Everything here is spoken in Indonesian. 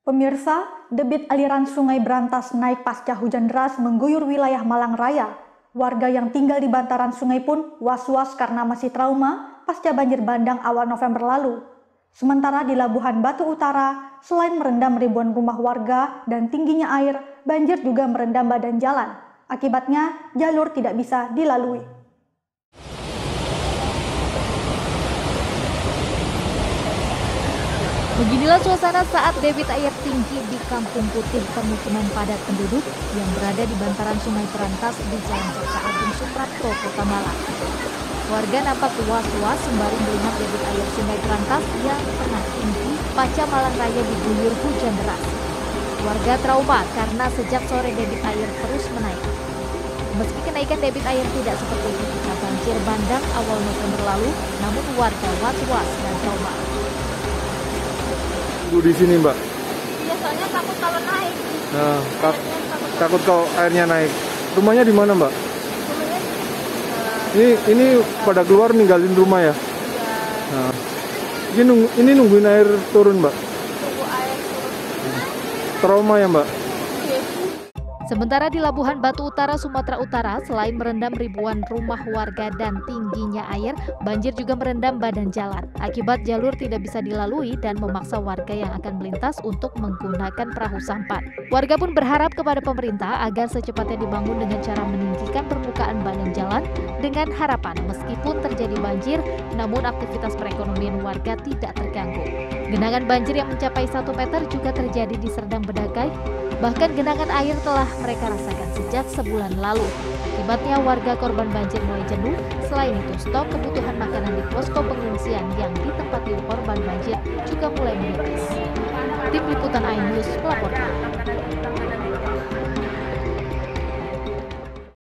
Pemirsa, debit aliran Sungai Brantas naik pasca hujan deras mengguyur wilayah Malang Raya. Warga yang tinggal di bantaran sungai pun was-was karena masih trauma pasca banjir bandang awal November lalu. Sementara di Labuhan Batu Utara, selain merendam ribuan rumah warga dan tingginya air, banjir juga merendam badan jalan. Akibatnya, jalur tidak bisa dilalui. Beginilah suasana saat debit air tinggi di Kampung Putih, permukiman padat penduduk yang berada di bantaran Sungai Brantas di Jalan Jaksa Agung Suprapto, Kota Malang. Warga nampak was-was sembari melihat debit air Sungai Brantas yang tengah tinggi pasca Malang Raya diguyur hujan deras. Warga trauma karena sejak sore debit air terus menaik. Meski kenaikan debit air tidak seperti ketika banjir bandang awal November lalu, namun warga was-was dan trauma. Bu di sini, Mbak? Iya, soalnya takut kalau naik. Nah, takut kalau airnya naik. Rumahnya di mana, Mbak? Ini pada keluar ninggalin rumah ya? Nah, ini nungguin air turun, Mbak? Tunggu air turun. Trauma ya, Mbak? Sementara di Labuhan Batu Utara, Sumatera Utara, selain merendam ribuan rumah warga dan tingginya air, banjir juga merendam badan jalan. Akibat jalur tidak bisa dilalui dan memaksa warga yang akan melintas untuk menggunakan perahu sampan. Warga pun berharap kepada pemerintah agar secepatnya dibangun dengan cara meninggikan permukaan badan jalan dengan harapan meskipun terjadi banjir, namun aktivitas perekonomian warga tidak terganggu. Genangan banjir yang mencapai 1 meter juga terjadi di Serdang Bedakai. Bahkan genangan air telah mereka rasakan sejak sebulan lalu. Akibatnya warga korban banjir mulai jenuh. Selain itu, stok kebutuhan makanan di posko pengungsian yang ditempati korban banjir juga mulai menipis. Tim Liputan iNews melaporkan.